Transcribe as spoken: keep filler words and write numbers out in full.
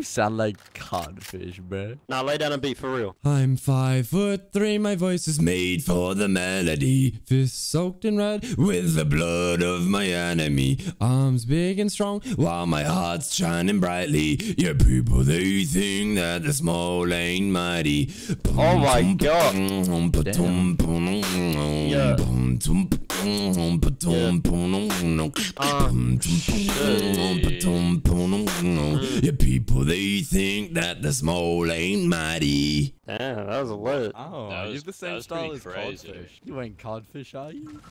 sound like codfish, bro. Now lay down a beat for real. I'm five foot three, my voice is made for the melody. Fists soaked in red with the blood of my enemy. Arms big and strong while my heart's shining brightly. Yeah, people, they think that the small ain't mighty. Oh my god. Yeah. Yeah, people, they think that the small ain't mighty. Damn, that was a lit. Oh, That you was- have the that same was style pretty as crazy. codfish. You ain't codfish, are you?